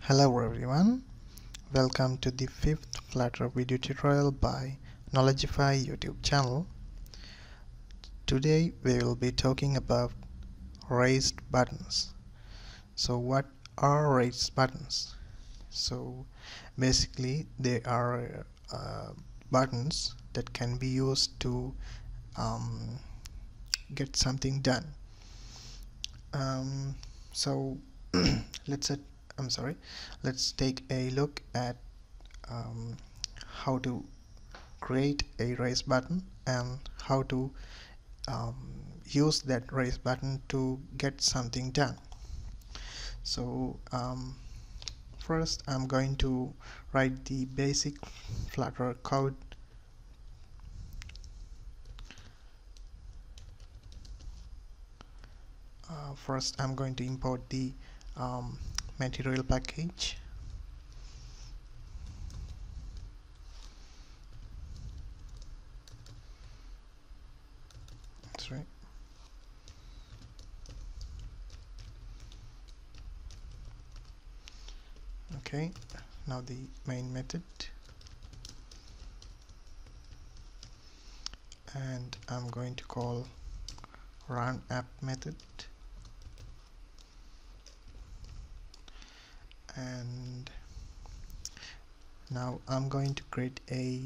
Hello everyone, welcome to the 5th Flutter video tutorial by Knowledgeify YouTube channel. Today we will be talking about raised buttons. So what are raised buttons? So basically they are buttons that can be used to get something done. So let's take a look at how to create a raise button and how to use that raise button to get something done. So first I'm going to write the basic Flutter code. First I'm going to import the material package. That's right. Okay, now the main method, and I'm going to call run app method, and now I'm going to create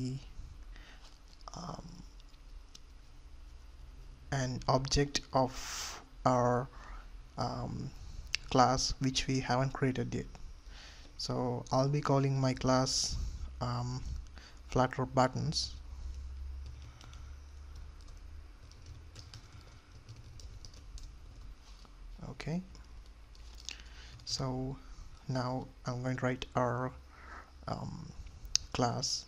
an object of our class which we haven't created yet. So I'll be calling my class Flutter Buttons. Okay, so now I'm going to write our class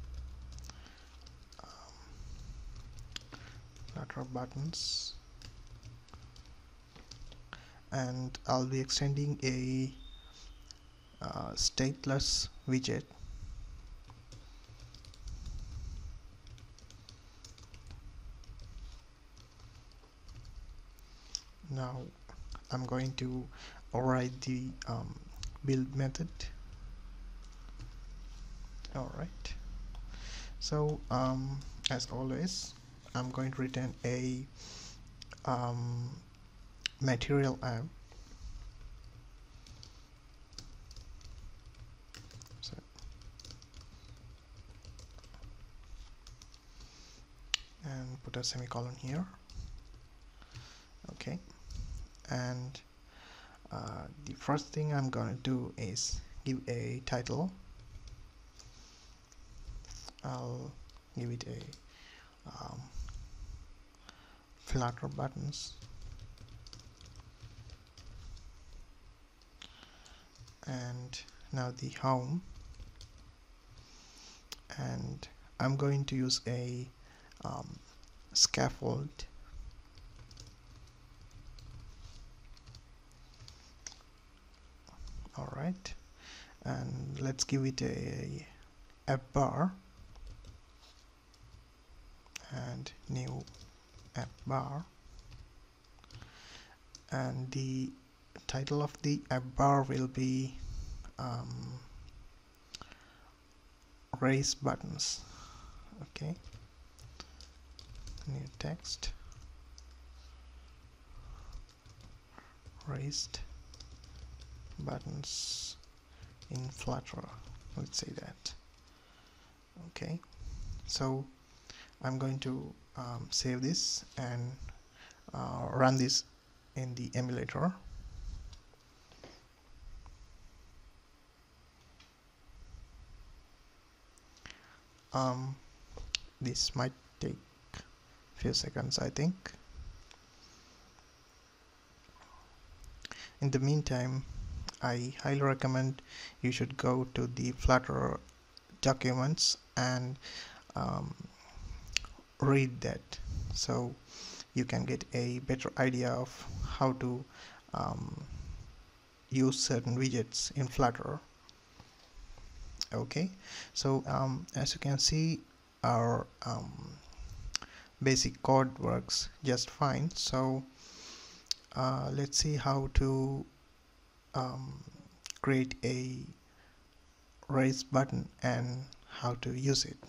Flutter Buttons, and I'll be extending a stateless widget. Now I'm going to override the build method. Alright, so as always I'm going to return a material app. So and put a semicolon here. Okay, and the first thing I'm going to do is give a title. I'll give it a Flutter Buttons, and now the home, and I'm going to use a scaffold. Alright, and let's give it a app bar and new app bar, and the title of the app bar will be raise buttons. Okay, new text, raised buttons in Flutter, let's say that. Okay, so I'm going to save this and run this in the emulator. This might take a few seconds, I think. In the meantime, I highly recommend you should go to the Flutter documents and read that, so you can get a better idea of how to use certain widgets in Flutter. Okay, so as you can see, our basic code works just fine. So let's see how to create a raise button and how to use it.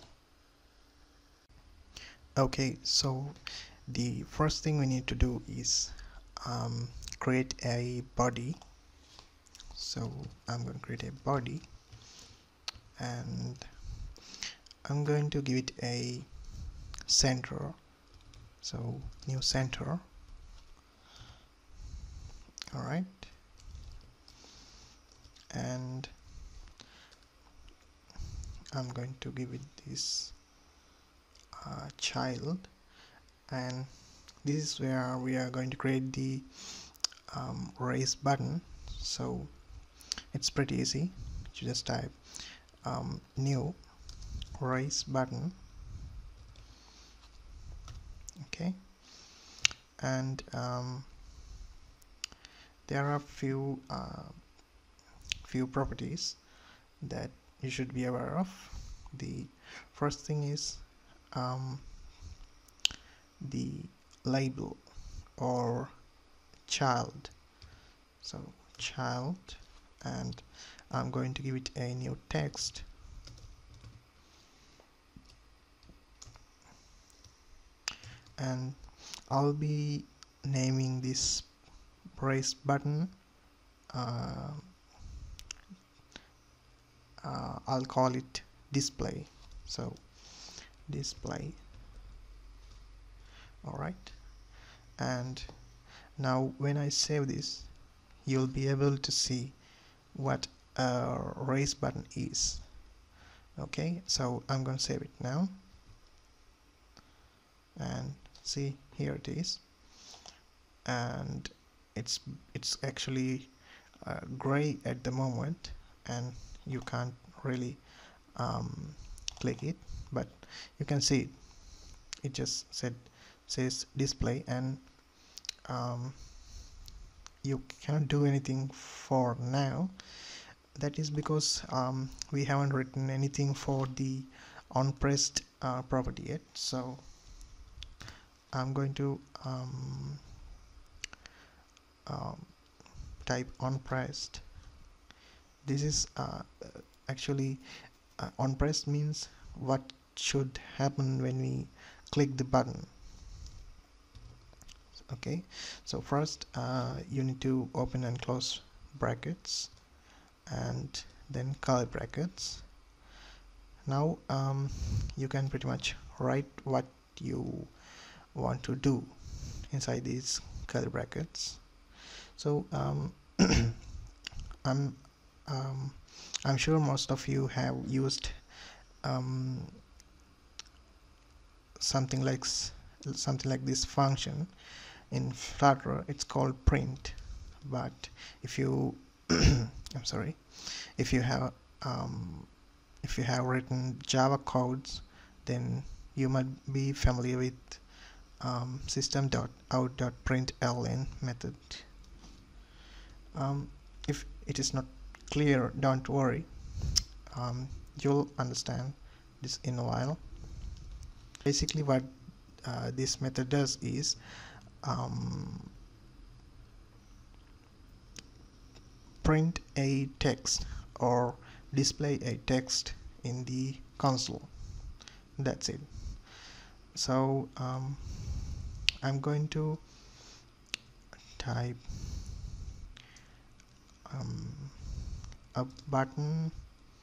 Okay, so the first thing we need to do is create a body. So I'm going to create a body and I'm going to give it a center. So new center. Alright, and I'm going to give it this child, and this is where we are going to create the raise button. So it's pretty easy. You just type new raise button. Okay, and there are few properties that you should be aware of. The first thing is the label or child. So child, and I'm going to give it a new text. And I'll be naming this raise button, I'll call it display. So display. Alright, and now when I save this, you'll be able to see what a raise button is. Okay, so I'm going to save it now, and see, here it is, and it's actually gray at the moment, and you can't really click it, but you can see it. It just says display, and you cannot do anything for now. That is because we haven't written anything for the onPressed property yet. So I'm going to type onPressed. This is actually onPressed means what should happen when we click the button. Okay, so first you need to open and close brackets and then curly brackets. Now you can pretty much write what you want to do inside these curly brackets. So I'm sure most of you have used something like this function in Flutter. It's called print. But if you I'm sorry, if you have written Java codes, then you might be familiar with system.out.println method. If it is not clear, don't worry, you'll understand this in a while. Basically what this method does is print a text or display a text in the console. That's it. So I'm going to type a button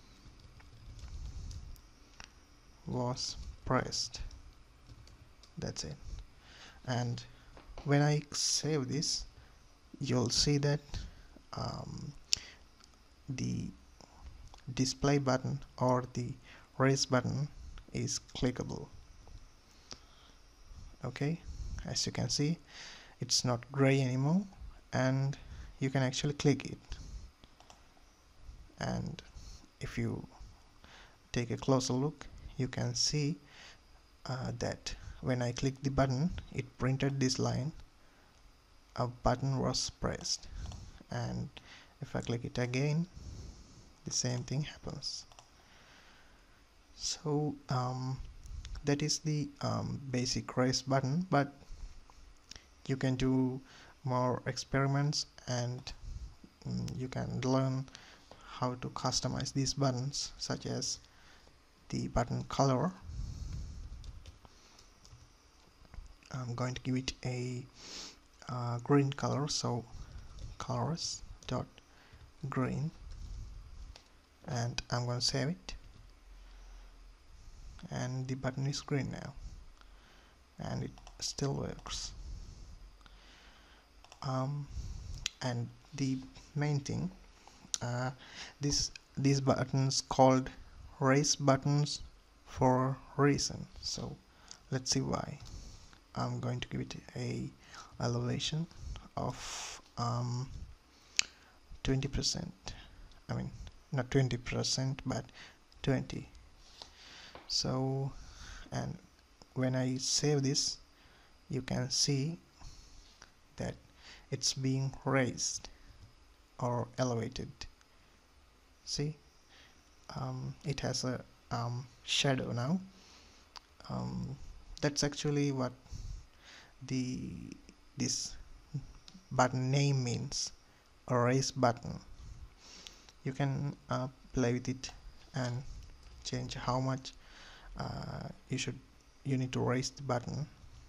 was pressed. That's it. And when I save this, you'll see that the display button or the raise button is clickable. Okay, as you can see, it's not gray anymore, and you can actually click it. And if you take a closer look, you can see that when I click the button, it printed this line, a button was pressed. And if I click it again, the same thing happens. So that is the basic raise button, but you can do more experiments and you can learn how to customize these buttons, such as the button color. I'm going to give it a green color, so colors dot green, and I'm going to save it, and the button is green now, and it still works. And the main thing, these buttons called raise buttons for a reason. So let's see why. I'm going to give it a elevation of 20%. I mean, not 20%, but 20. So, and when I save this, you can see that it's being raised or elevated. See, it has a shadow now. That's actually what this button name means, a raise button. You can play with it and change how much you need to raise the button.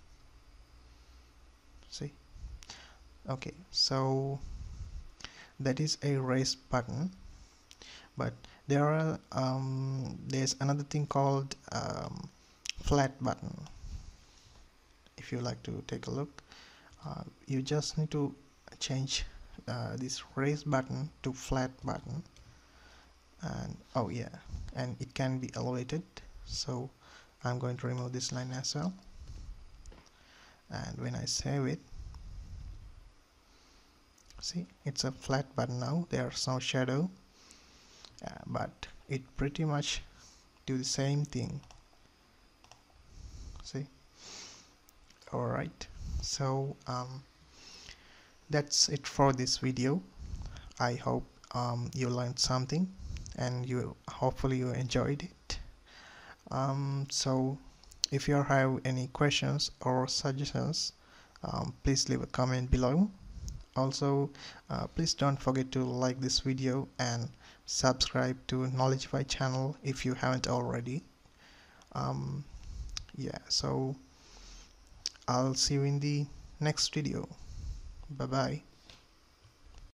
See, okay, so that is a raise button. But there's another thing called FlatButton. If you like to take a look, you just need to change this raise button to flat button, and oh yeah, and it can be elevated. So I'm going to remove this line as well, and when I save it, see, it's a flat button now. There's no shadow, but it pretty much do the same thing. See, alright, so that's it for this video. I hope you learned something, and hopefully you enjoyed it. So if you have any questions or suggestions, please leave a comment below. Also, please don't forget to like this video and subscribe to Knowledgeify channel if you haven't already. Yeah, so I'll see you in the next video. Bye bye.